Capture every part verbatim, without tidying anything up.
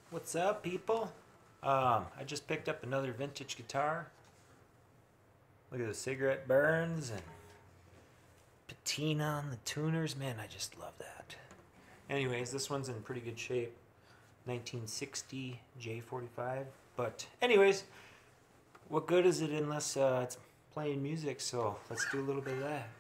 What's up, people? Um, I just picked up another vintage guitar. Look at the cigarette burns and patina on the tuners. Man, I just love that. Anyways, this one's in pretty good shape. nineteen sixty J forty-five. But anyways, what good is it unless uh, it's playing music? So let's do a little bit of that.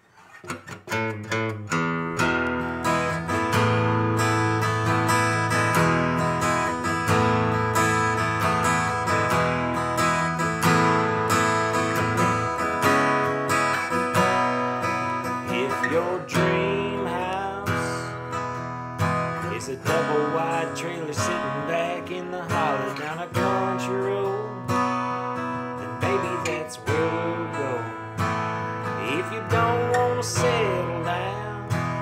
Your dream house is a double wide trailer sitting back in the hollow down a country road, then maybe that's where we'll go. If you don't want to settle down,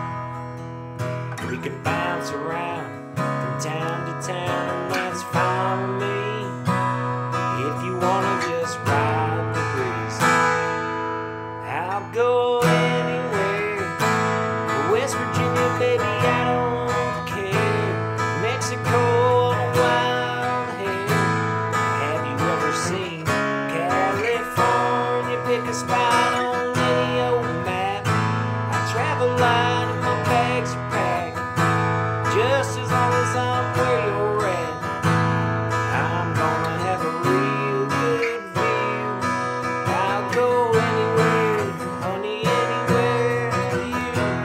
we can bounce around from town to town, and that's fine with me. If you want to just ride the breeze, I'll go anywhere. West Virginia, baby, I don't care. Mexico, wild hair. Have you ever seen California? Pick a spot on any old map. I travel light and my bags are packed, just as long as I'm where you're at. I'm gonna have a real good view. I'll go anywhere, honey, anywhere for you.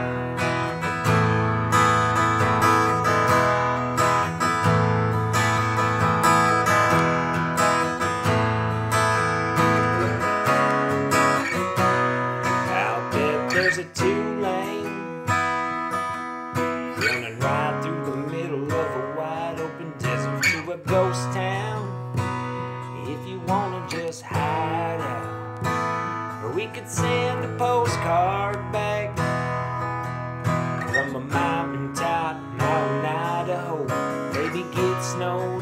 There's a two-lane running right through the middle of a wide open desert to a ghost town. If you wanna just hide out, or we could send a postcard back from a mountain top out in Idaho. Maybe get snowed